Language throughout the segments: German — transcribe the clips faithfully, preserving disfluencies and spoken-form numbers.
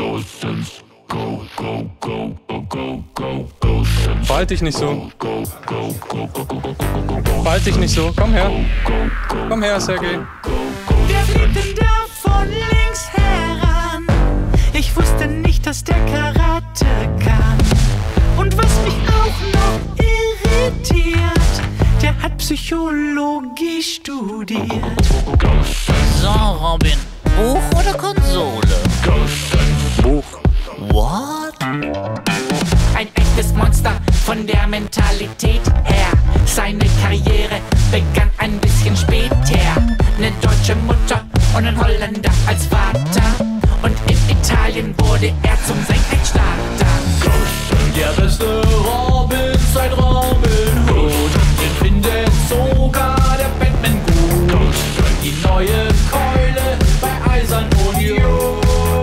Verhalt dich nicht so. Verhalt dich nicht so. Komm her. Komm her, Sergej. Wer fliegt denn da von links heran? Ich wusste nicht, dass der Karate kann. Und was mich auch noch irritiert, der hat Psychologie studiert. So, Robin, Buch oder Konsole? Buch. What? Ein echtes Monster von der Mentalität her. Seine Karriere begann ein bisschen später. Eine deutsche Mutter und ein Holländer als Vater. Und in Italien wurde er zum Senkrechtstarter. Der beste Robin seit Robin Hood, den findet sogar der Batman gut. Die neue Keule bei Eisern Union.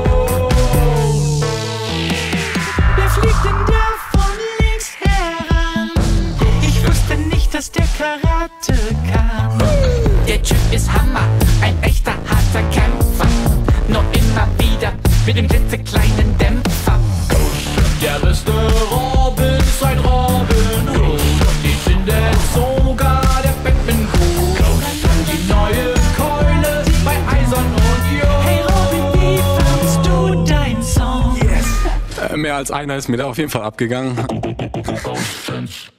Wer fliegt denn da von links heran? Ich wusste nicht, dass der Karate kann. Der Typ ist Hammer, ein echter harter Kämpfer. Nur immer wieder mit dem klitzekleinen Dämpfer. Der beste Robin seit Robin Hood, den findet sogar der Batman gut. Die neue Keule bei Eisern Union. Hey Robin, wie fandst du dein Song? Äh, mehr als einer ist mir da auf jeden Fall abgegangen.